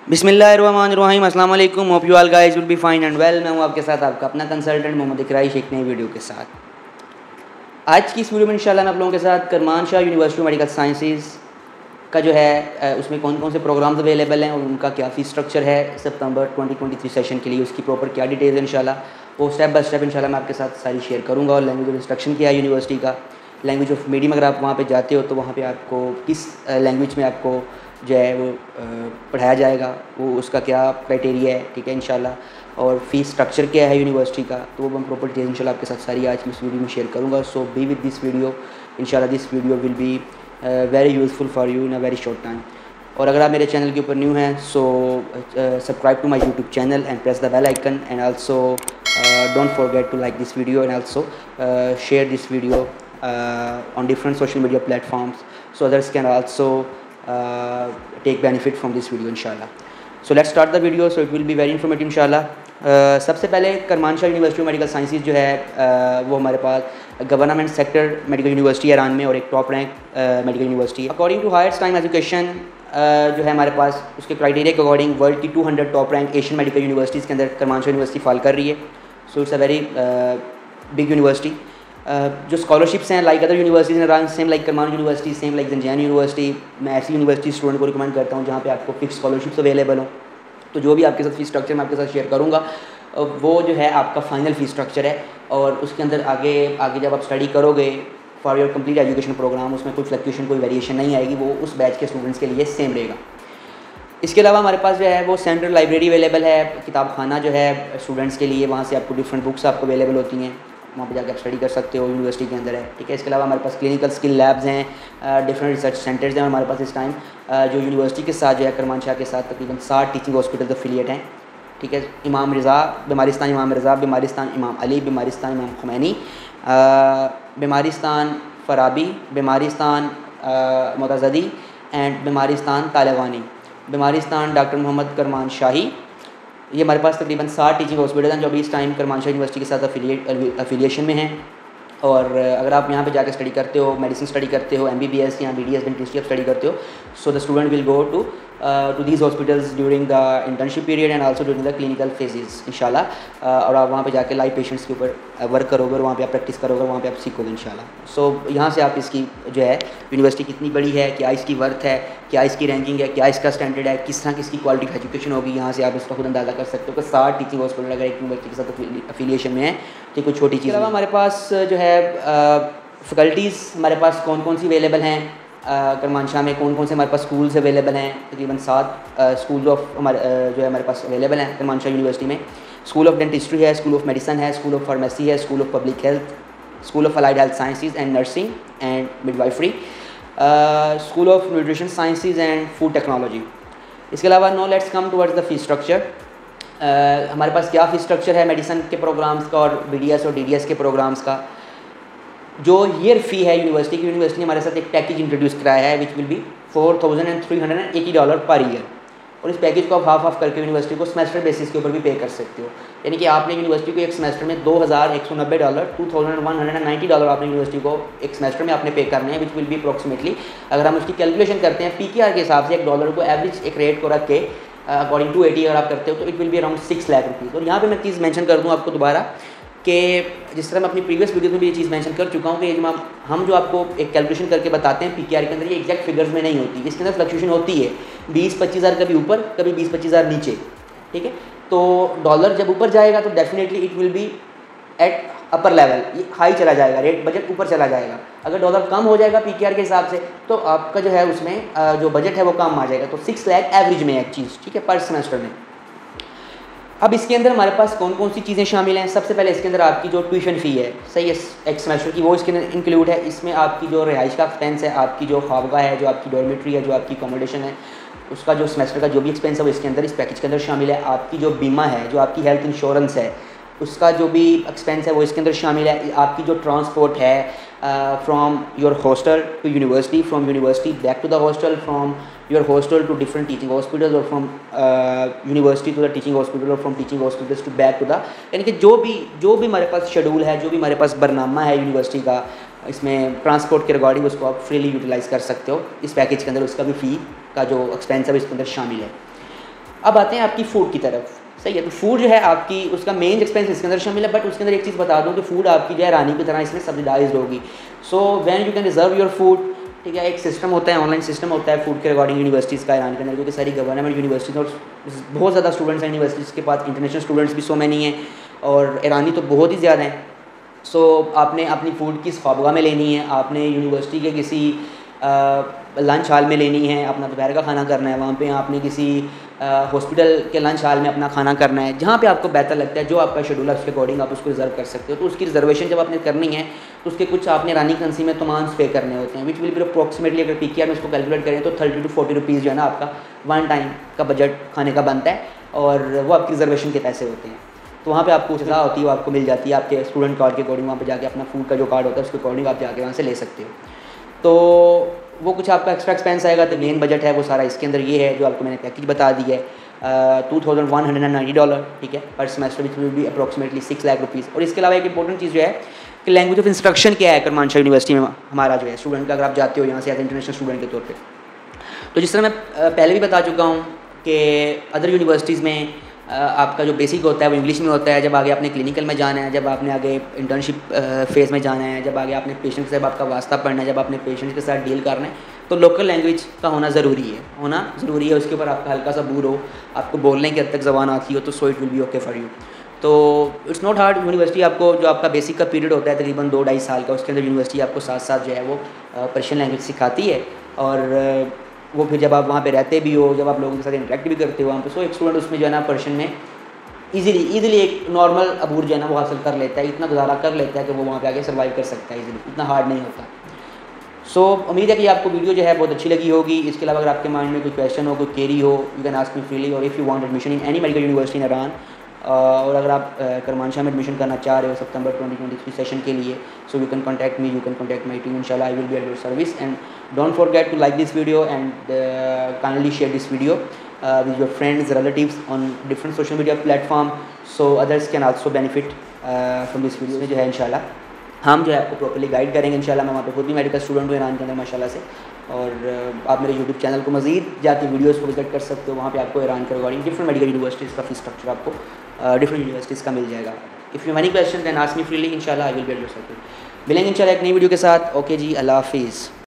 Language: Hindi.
बिस्मिल्लाहिर्रहमानिर्रहीम अस्सलाम वालेकुम। Hope you all guys will be fine and well. मैं हूं आपके साथ आपका अपना कंसल्टेंट मोहम्मद इकराइश एक नई वीडियो के साथ। आज की इस वीडियो में इंशाल्लाह मैं आप लोगों के साथ करमानशाह यूनिवर्सिटी मेडिकल साइंसेज का जो है उसमें कौन कौन से प्रोग्राम्स अवेलेबल हैं और उनका क्या फ़ीस स्ट्रक्चर है सितंबर 2023 सेशन के लिए, उसकी प्रॉपर क्या डिटेल्स है इंशाल्लाह वो स्टेप बाय स्टेप इंशाल्लाह मैं आपके साथ सारी शेयर करूँगा। और लैंग्वेज ऑफ इंस्ट्रक्शन क्या है यूनिवर्सिटी का, लैंग्वेज ऑफ मीडियम अगर आप वहाँ पे जाते हो तो वहाँ पे आपको किस लैंग्वेज में आपको जो है वो पढ़ाया जाएगा, वो उसका क्या क्राइटेरिया है, ठीक है इंशाल्लाह। और फ़ीस स्ट्रक्चर क्या है यूनिवर्सिटी का, तो वो मैं प्रॉपर डिटेल्स इंशाल्लाह आपके साथ सारी आज की इस वीडियो में शेयर करूँगा। So be with this video, इंशाल्लाह this video will be very useful for you in a very short time. और अगर आप मेरे चैनल के ऊपर न्यू हैं so subscribe to my YouTube channel and press the bell icon and also don't forget to like this video and also share this video on different social media platforms so others can also take benefit from this video inshallah. So let's start the video. So it will be very informative inshallah. सबसे पहले करमानशाह यूनिवर्सिटी मेडिकल साइंसेज जो है वो हमारे पास government sector medical university Iran में और एक टॉप रैंक मेडिकल यूनिवर्सिटी है। According to higher time education जो है हमारे पास उसके क्राइटेरिया के अकॉर्डिंग वर्ल्ड की 200 top rank Asian medical universities के अंदर करमानशाह यूनिवर्सिटी फॉल कर रही है। So it's a very big university. जो स्कॉलरशिप्स हैं like other universities in Iran, same like Kerman university, same like Zanjan university, मैं ऐसी यूनिवर्सिटी स्टूडेंट को रिकमेंड करता हूँ जहाँ पे आपको फिक्स स्कॉलरशिप्स अवेलेबल हो। तो जो भी आपके साथ फ़ीस स्ट्रक्चर मैं आपके साथ शेयर करूँगा वो जो है आपका फाइनल फ़ीस स्ट्रक्चर है और उसके अंदर आगे जब आप स्टडी करोगे for your complete education program उसमें कोई फ्लक्चुएशन कोई वेरिएशन नहीं आएगी, वो उस बैच के स्टूडेंट्स के लिए सेम रहेगा। इसके अलावा हमारे पास जो है वो सेंट्रल लाइब्रेरी अवेलेबल है, किताब खाना जो है स्टूडेंट्स के लिए, वहाँ से आपको डिफरेंट बुक्स आपको अवेलेबल होती हैं, वहाँ पे जाकर आप स्टडी कर सकते हो, यूनिवर्सिटी के अंदर है, ठीक है। इसके अलावा हमारे पास क्लिनिकल स्किल लैब्स हैं, डिफरेंट रिसर्च सेंटर्स हैं और हमारे पास इस टाइम जो यूनिवर्सिटी के साथ जो है करमानशाह के साथ तकरीबन 60 टीचिंग हॉस्पिटल अफिलिएट हैं, ठीक है। इमाम रज़ा बीमारिस्तान, इमाम रज़ा बीमारिस्तान, इमाम अली बीमारिस्तान, इमाम खुमैनी बीमारिस्तान, फ़राबी बीमारिस्तान, मुतज़दी एंड बीमारिस्तान तालिबानी, बीमारिस्तान डॉक्टर मोहम्मद करमानशाही। ये हमारे पास तकरीबन 60 टीचिंग हॉस्पिटल हैं जो अभी इस टाइम करमानशाह यूनिवर्सिटी के साथ अफिलिएशन में हैं। और अगर आप यहाँ पे जाकर स्टडी करते हो, मेडिसिन स्टडी करते हो, MBBS या BDS डेंटिस्ट्री आप स्टडी करते हो, so the student will go to these hospitals during the internship period and also during the clinical phases इंशाल्लाह। और आप वहाँ पे जाके लाइव पेशेंट्स के ऊपर वर्क करोगे और वहाँ पे आप प्रैक्टिस करोगे, वहाँ पे आप सीखोगे इंशाल्लाह। सो यहाँ से आप इसकी जो है यूनिवर्सिटी कितनी बड़ी है, क्या इसकी वर्थ है, क्या इसकी रैंकिंग है, क्या इसका स्टैंडर्ड है, किस तरह की इसकी क्वालिटी की एजुकेशन होगी, यहाँ से आप इसका खुद अंदाज़ा कर सकते हो कि 60 टीचिंग हॉस्पिटल अगर एक यूनिवर्सिटी के साथ अफिलिएशन में है तो कोई छोटी चीज़। हमारे पास जो है फ़ैकल्टीज़ हमारे पास कौन कौन सी अवेलेबल हैं, करमानशाह में कौन कौन से हमारे पास स्कूल्स अवेलेबल हैं, तकरीबन 7 स्कूल ऑफ हमारे जो है हमारे पास अवेलेबल हैं करमानशाह यूनिवर्सिटी में। स्कूल ऑफ डेंटिस्ट्री है, स्कूल ऑफ मेडिसन है, स्कूल ऑफ फार्मेसी है, school of public health, school of allied health sciences and nursing and midwifery, school of nutrition sciences and food technology. इसके अलावा no let's come towards the fee structure. हमारे पास क्या फ़ीस स्ट्रक्चर है मेडिसन के प्रोग्राम्स का और BDS और DDS के प्रोग्राम्स का। जो ईयर फ़ी है यूनिवर्सिटी ने हमारे साथ एक पैकेज इंट्रोड्यूस कराया है विच विल बी $4,380 पर ईयर, और इस पैकेज को आप हाफ करके यूनिवर्सिटी को सेमेस्टर बेसिस के ऊपर भी पे कर सकते हो। यानी कि आपने यूनिवर्सिटी को एक सेमेस्टर में $2,190 $2,190 आपने यूनिवर्सिटी को एक सेमेस्टर में आपने पे करने हैं, विच विल बी अप्रॉक्सीमेटली अगर हम उसकी कैलकुलेशन करते हैं PKR के हिसाब से $1 को एवरेज एक रेट को रख के अकॉर्डिंग टू 80 अगर आप करते हो तो it will be around 6 lakh rupees. और यहाँ पे मैं चीज़ मेंशन कर दूँ आपको दोबारा कि जिस तरह मैं अपनी प्रीवियस वीडियो में भी ये चीज़ मेंशन कर चुका हूँ कि हम जो आपको एक कैलकुलेशन करके बताते हैं PKR के अंदर, ये एग्जैक्ट फिगर्स में नहीं होती, इसके अंदर फ्लक्चुएशन होती है 20-25 हज़ार कभी ऊपर कभी 20-25 हज़ार नीचे, ठीक है। तो डॉलर जब ऊपर जाएगा तो definitely it will be at upper level, ये हाई चला जाएगा, रेट बजट ऊपर चला जाएगा। अगर डॉलर कम हो जाएगा PKR के हिसाब से तो आपका जो है उसमें जो बजट है वो कम आ जाएगा। तो 6 लाख एवरेज में एक चीज़, ठीक है, पर सेमेस्टर में। अब इसके अंदर हमारे पास कौन कौन सी चीज़ें शामिल हैं। सबसे पहले इसके अंदर आपकी जो ट्यूशन फ़ी है, सही है, एक सेमेस्टर की, वो इसके अंदर इंक्लूड है। इसमें आपकी जो रिहाइश का एक्सपेंस है, आपकी जो ख्वाबगाह है, जो आपकी डॉर्मेट्री है, जो आपकी अकोमोडेशन है, उसका जो सेमेस्टर का जो भी एक्सपेंस है वो इसके अंदर इस पैकेज के अंदर शामिल है। आपकी जो बीमा है, जो आपकी हेल्थ इंश्योरेंस है, उसका जो भी एक्सपेंस है वो इसके अंदर शामिल है। आपकी जो ट्रांसपोर्ट है from your hostel to university, from university back to the hostel, from your hostel to different teaching hospitals और from university to the teaching hospital और from teaching hospitals to back to the, यानी कि जो भी हमारे पास शेड्यूल है, जो भी हमारे पास बरनामा है यूनिवर्सिटी का, इसमें ट्रांसपोर्ट के रिगार्डिंग उसको आप फ्रीली यूटिलाइज़ कर सकते हो। इस पैकेज के अंदर उसका भी फ़ी का जो एक्सपेंस है वो इसके अंदर शामिल है। अब आते हैं आपकी फ़ूड की तरफ, सही है। तो फूड जो है आपकी, उसका मेन एक्सपेंस इसके अंदर शामिल है, बट उसके अंदर एक चीज़ बता दूँ कि फ़ूड आपकी जो है रानी की तरह इसमें सब्सिडाइज्ड होगी। So when you can reserve your food, ठीक है। एक सिस्टम होता है, ऑनलाइन सिस्टम होता है फूड के रिगार्डिंग यूनिवर्सिटीज़ का ईरान के अंदर, क्योंकि सारी गवर्नमेंट यूनिवर्सिटीज़ और बहुत ज़्यादा स्टूडेंट्स हैं यूनिवर्सिटीज़ के पास, इंटरनेशनल स्टूडेंट्स भी सो मैनी हैं और ईरानी तो बहुत ही ज़्यादा हैं। सो आपने अपनी फ़ूड की ख्वाबगाह में लेनी है, आपने यूनिवर्सिटी के किसी लंच हॉल में लेनी है, अपना दोपहर का खाना करना है वहाँ पे, आपने किसी हॉस्पिटल के लंच हॉल में अपना खाना करना है, जहाँ पे आपको बेहतर लगता है, जो आपका शेड्यूल है उसके अकॉर्डिंग आप उसको रिजर्व कर सकते हो। तो उसकी रिजर्वेशन जब आपने करनी है तो उसके कुछ आपने ईरानी करेंसी में तमाम पे करने होते हैं, विच विल बी अप्रॉक्सीमेटली, अगर PKR में इसको कैलकुलेट करें तो 30 to 40 रुपीज़ जो है ना आपका वन टाइम का बजट खाने का बनता है, और वो आपकी रिजर्वेशन के पैसे होते हैं। तो वहाँ पे आपको सज़ा होती है, वो आपको मिल जाती है आपके स्टूडेंट कार्ड के अकॉर्डिंग। वहाँ पे जाके अपना फूड का जो कार्ड होता है उसके अकॉर्डिंग आप जाके वहाँ से ले सकते हो। तो वो कुछ आपका एक्स्ट्रा एक्सपेंस आएगा। तो मेन बजट है वो सारा इसके अंदर ये है जो आपको मैंने पैकेज बता दिया है, $2190, ठीक है, per semester, which will be approximately 6 lakh rupees. और इसके अलावा एक इंपॉर्टेंट चीज़ जो है कि लैंग्वेज ऑफ इंस्ट्रक्शन क्या है करमानशाह यूनिवर्सिटी में हमारा जो है स्टूडेंट का, अगर आप जाते हो यहाँ से एज इंटरनेशनल स्टूडेंट के तौर पर। तो जिस तरह मैं पहले भी बता चुका हूँ कि अदर यूनिवर्सिटीज़ में आपका जो बेसिक होता है वो इंग्लिश में होता है। जब आगे आपने क्लिनिकल में जाना है, जब आपने आगे इंटर्नशिप फेज़ में जाना है, जब आगे आपने पेशेंट के साथ आपका वास्ता पढ़ना है, जब आपने पेशेंट के साथ डील करना है, तो लोकल लैंग्वेज का होना ज़रूरी है। उसके ऊपर आपका हल्का सा बूर हो, आपको बोलने की हद तक ज़बान आती हो, तो so it will be okay for you. तो इट्स नॉट हार्ड। यूनिवर्सिटी आपको जो आपका बेसिक का पीरियड होता है तकरीबन 2-2.5 साल का, उसके अंदर यूनिवर्सिटी आपको साथ साथ जो है वो पर्शियन लैंग्वेज सिखाती है। और वो फिर जब आप वहाँ पे रहते भी हो, जब आप लोगों के साथ इंटरेक्ट भी करते हो वहाँ पे, सो एक स्टूडेंट उसमें जो है ना पर्शियन में ईज़िली एक नॉर्मल अबूर जो है ना वो हासिल कर लेता है, इतना गुजारा कर लेता है कि वो वहाँ पे आगे सर्वाइव कर सकता है ईज़िली, इतना हार्ड नहीं होता। सो उम्मीद है कि आपको वीडियो जो है बहुत अच्छी लगी होगी। इसके अलावा अगर आपके माइंड में कोई क्वेश्चन हो, कोई क्वेरी हो, you can ask me freely. और if you want admission in any medical university in Iran, और अगर आप करमानशाह में एडमिशन करना चाह रहे हो सितंबर 2023 सेशन के लिए, so you can contact me, you can contact my team, इंशाल्लाह I will be at your service. And don't forget to like this video and kindly share this video with your friends, relatives on different social media platform, so others can also benefit from this video। जो है इंशाल्लाह हम जो है आपको प्रॉपर्ली गाइड करेंगे इंशाल्लाह। मैं वहाँ पे खुद भी मेडिकल स्टूडेंट हूँ ईरान के अंदर माशाल्लाह से। और आप मेरे यूट्यूब चैनल को मज़ीद जाके वीडियोस को विजिट कर सकते हो, वहाँ पे आपको ईरान के रिगार्डिंग डिफरेंट मेडिकल यूनिवर्सिटीज़ का फी स्ट्रक्चर आपको डिफरेंट यूनिवर्सिटीज़ का मिल जाएगा। If you any question then ask me freely, इंशाल्लाह I will be at your service. मिलेंगे इंशाल्लाह एक नई वीडियो के साथ। ओके जी, अल्लाह हाफिज़।